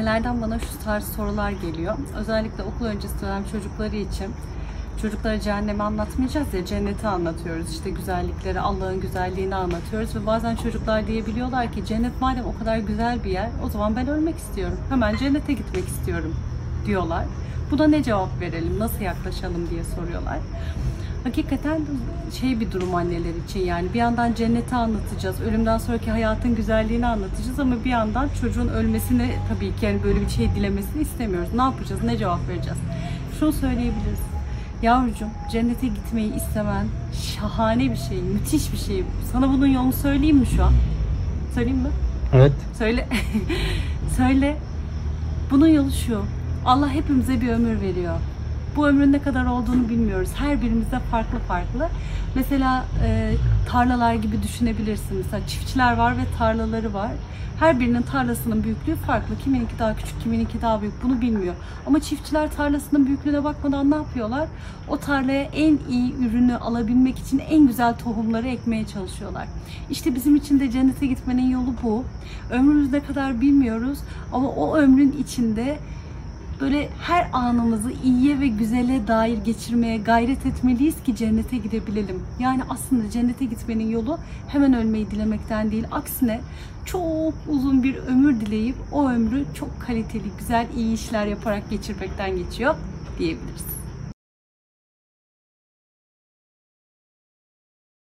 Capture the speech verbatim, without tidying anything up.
annelerden bana şu tarz sorular geliyor. Özellikle okul öncesi dönem çocukları için. Çocuklara cehennemi anlatmayacağız ya, cenneti anlatıyoruz. İşte güzellikleri, Allah'ın güzelliğini anlatıyoruz. Ve bazen çocuklar diyebiliyorlar ki cennet madem o kadar güzel bir yer, o zaman ben ölmek istiyorum. Hemen cennete gitmek istiyorum diyorlar. Buna ne cevap verelim, nasıl yaklaşalım diye soruyorlar. Hakikaten şey bir durum anneler için, yani bir yandan cenneti anlatacağız, ölümden sonraki hayatın güzelliğini anlatacağız ama bir yandan çocuğun ölmesini tabii ki yani böyle bir şey dilemesini istemiyoruz. Ne yapacağız, ne cevap vereceğiz? Şunu söyleyebiliriz. Yavrucuğum, cennete gitmeyi istemen şahane bir şey, müthiş bir şey. Sana bunun yolunu söyleyeyim mi şu an? Söyleyeyim mi? Evet. Söyle. Söyle. Bunun yolu şu. Allah hepimize bir ömür veriyor. Bu ömrün ne kadar olduğunu bilmiyoruz. Her birimizde farklı farklı. Mesela e, tarlalar gibi düşünebilirsin. Mesela çiftçiler var ve tarlaları var. Her birinin tarlasının büyüklüğü farklı. Kimininki daha küçük, kimininki daha büyük. Bunu bilmiyor. Ama çiftçiler tarlasının büyüklüğüne bakmadan ne yapıyorlar? O tarlaya en iyi ürünü alabilmek için en güzel tohumları ekmeye çalışıyorlar. İşte bizim için de cennete gitmenin yolu bu. Ömrümüz ne kadar bilmiyoruz ama o ömrün içinde böyle her anımızı iyiye ve güzele dair geçirmeye gayret etmeliyiz ki cennete gidebilelim. Yani aslında cennete gitmenin yolu hemen ölmeyi dilemekten değil. Aksine çok uzun bir ömür dileyip o ömrü çok kaliteli, güzel, iyi işler yaparak geçirmekten geçiyor diyebiliriz.